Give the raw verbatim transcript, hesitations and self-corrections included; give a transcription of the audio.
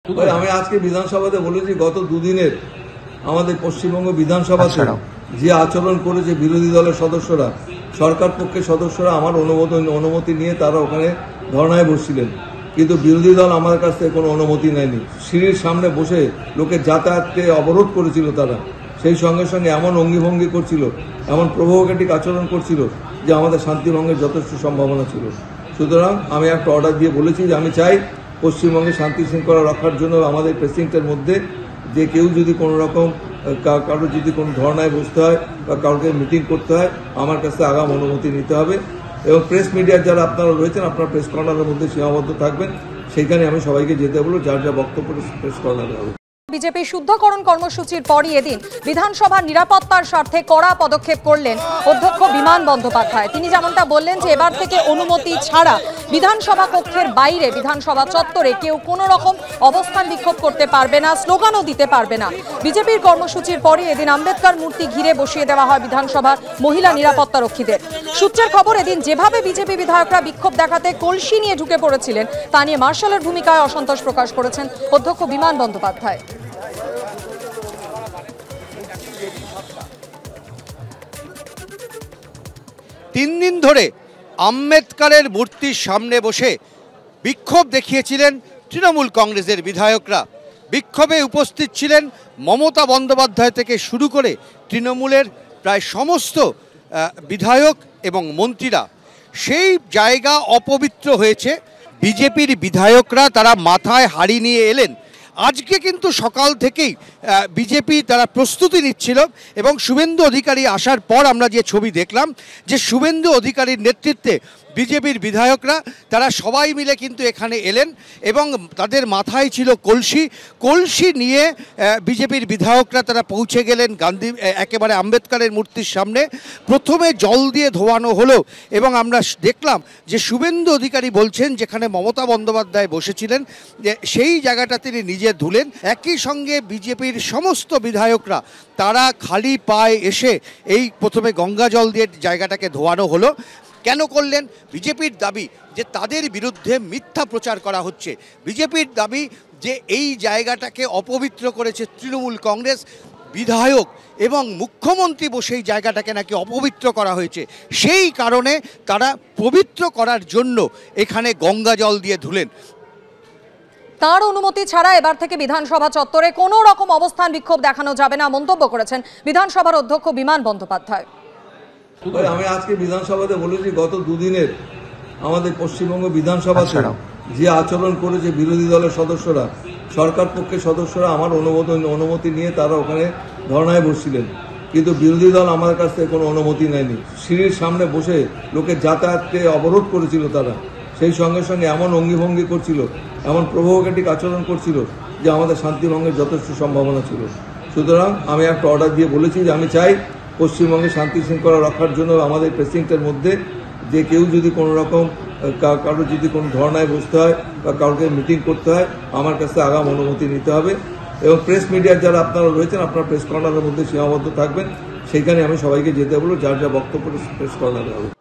আমি আজকে বিধানসভাতে বলেছি গত দুদিনের আমাদের পশ্চিমবঙ্গ বিধানসভাতে যে আচরণ করেছে বিরোধী দলের সদস্যরা, সরকার পক্ষের সদস্যরা আমার অনুমোদন অনুমতি নিয়ে তারা ওখানে ধর্নায় বসছিলেন, কিন্তু বিরোধী দল আমার কাছ থেকে কোনো অনুমতি নেয়নি। সিঁড়ির সামনে বসে লোকের যাতায়াতকে অবরোধ করেছিল তারা, সেই সঙ্গে সঙ্গে এমন অঙ্গিভঙ্গি করছিল, এমন প্রভোকেটিভ আচরণ করছিল যে আমাদের শান্তি ভঙ্গের যথেষ্ট সম্ভাবনা ছিল। সুতরাং আমি একটা অর্ডার দিয়ে বলেছি যে আমি চাই পশ্চিমবঙ্গে শান্তি শৃঙ্খলা রক্ষার জন্য আমাদের প্রেসিডেন্টের মধ্যে যে কেউ যদি কোনো রকম কারো যদি কোনো ধর্নায় বসতে হয় বা কাউকে মিটিং করতে হয় আমার কাছে আগাম অনুমতি নিতে হবে। এবং প্রেস মিডিয়ার যারা আপনারা রয়েছেন আপনারা প্রেস কর্নারের মধ্যে সীমাবদ্ধ থাকবেন, সেইখানে আমি সবাইকে যেতে বলবো, যার যা বক্তব্য প্রেস কর্নারে হবে। বিজেপি শুদ্ধকরণ কর্মসূচির পরই এদিন বিধানসভার নিরাপত্তার স্বার্থে কড়া পদক্ষেপ করলেন অধ্যক্ষ বিমান বন্দ্যোপাধ্যায়। তিনি যেমনটা বললেন যে এবার থেকে অনুমতি ছাড়া বিধানসভা কক্ষের বাইরে বিধানসভা চত্বরে কেউ কোনো রকম অবস্থান বিক্ষোভ করতে পারবে না, স্লোগানও দিতে পারবে না। বিজেপির কর্মসূচির পরই এদিন আম্বেদকর মূর্তি ঘিরে বসিয়ে দেওয়া হয় বিধানসভার মহিলা নিরাপত্তা রক্ষীদের। সূত্রের খবর, এদিন যেভাবে বিজেপি বিধায়করা বিক্ষোভ দেখাতে কলসি নিয়ে ঢুকে পড়েছিলেন তা নিয়ে মার্শালের ভূমিকায় অসন্তোষ প্রকাশ করেছেন অধ্যক্ষ বিমান বন্দ্যোপাধ্যায়। তিন দিন ধরে আম্বেদকরের মূর্তির সামনে বসে বিক্ষোভ দেখিয়েছিলেন তৃণমূল কংগ্রেসের বিধায়করা। বিক্ষোভে উপস্থিত ছিলেন মমতা বন্দ্যোপাধ্যায় থেকে শুরু করে তৃণমূলের প্রায় সমস্ত বিধায়ক এবং মন্ত্রীরা। সেই জায়গা অপবিত্র হয়েছে। বিজেপির বিধায়করা তারা মাথায় হাড়ি নিয়ে এলেন। আজকে কিন্তু সকাল থেকেই বিজেপি তারা প্রস্তুতি নিচ্ছিল এবং শুভেন্দু অধিকারী আসার পর আমরা যে ছবি দেখলাম যে শুভেন্দু অধিকারীর নেতৃত্বে বিজেপির বিধায়করা তারা সবাই মিলে কিন্তু এখানে এলেন এবং তাদের মাথায় ছিল কলসি। কলসি নিয়ে বিজেপির বিধায়করা তারা পৌঁছে গেলেন গান্ধী একেবারে আম্বেদকরের মূর্তির সামনে। প্রথমে জল দিয়ে ধোয়ানো হলো এবং আমরা দেখলাম যে শুভেন্দু অধিকারী বলছেন যেখানে মমতা বন্দ্যোপাধ্যায় বসেছিলেন যে সেই জায়গাটা তিনি নিজে ধুলেন। একই সঙ্গে বিজেপির সমস্ত বিধায়করা তারা খালি পায়ে এসে এই প্রথমে গঙ্গা জল দিয়ে জায়গাটাকে ধোয়ানো হলো। কেন করলেন? বিজেপির দাবি যে তাদের বিরুদ্ধে মিথ্যা প্রচার করা হচ্ছে। বিজেপির দাবি যে এই জায়গাটাকে অপবিত্র করেছে তৃণমূল কংগ্রেস, বিধায়ক এবং মুখ্যমন্ত্রী বসে এই জায়গাটাকে নাকি অপবিত্র করা হয়েছে। সেই কারণে তারা পবিত্র করার জন্য এখানে গঙ্গা জল দিয়ে ধুলেন। তার অনুমতি ছাড়া এবার থেকে বিধানসভা চত্বরে কোনো রকম অবস্থান বিক্ষোভ দেখানো যাবে না মন্তব্য করেছেন বিধানসভার অধ্যক্ষ বিমান বন্দ্যোপাধ্যায়। আমি আজকে বিধানসভাতে বলেছি গত দুদিনের আমাদের পশ্চিমবঙ্গ বিধানসভাতে যে আচরণ করেছে বিরোধী দলের সদস্যরা, সরকার পক্ষের সদস্যরা আমার অনুমোদন অনুমতি নিয়ে তারা ওখানে ধর্নায় বসছিলেন, কিন্তু বিরোধী দল আমার কাছ থেকে কোনো অনুমতি নেয়নি। সিঁড়ির সামনে বসে লোকের যাতায়াতকে অবরোধ করেছিল তারা, সেই সঙ্গে সঙ্গে এমন অঙ্গিভঙ্গি করছিল, এমন প্রভোকেটিভ আচরণ করছিল যে আমাদের শান্তি ভঙ্গের যথেষ্ট সম্ভাবনা ছিল। সুতরাং আমি একটা অর্ডার দিয়ে বলেছি যে আমি চাই পশ্চিমবঙ্গে শান্তি শৃঙ্খলা রক্ষার জন্য আমাদের প্রেসিডেন্টের মধ্যে যে কেউ যদি কোনো রকম কারো যদি কোনো ধর্নায় বসতে হয় বা কাউকে মিটিং করতে হয় আমার কাছে আগাম অনুমতি নিতে হবে। এবং প্রেস মিডিয়ার যারা আপনারা রয়েছেন আপনারা প্রেস কর্নারের মধ্যে সীমাবদ্ধ থাকবেন, সেইখানে আমি সবাইকে যেতে বলবো, যার যা বক্তব্য প্রেস কর্নারে হবে।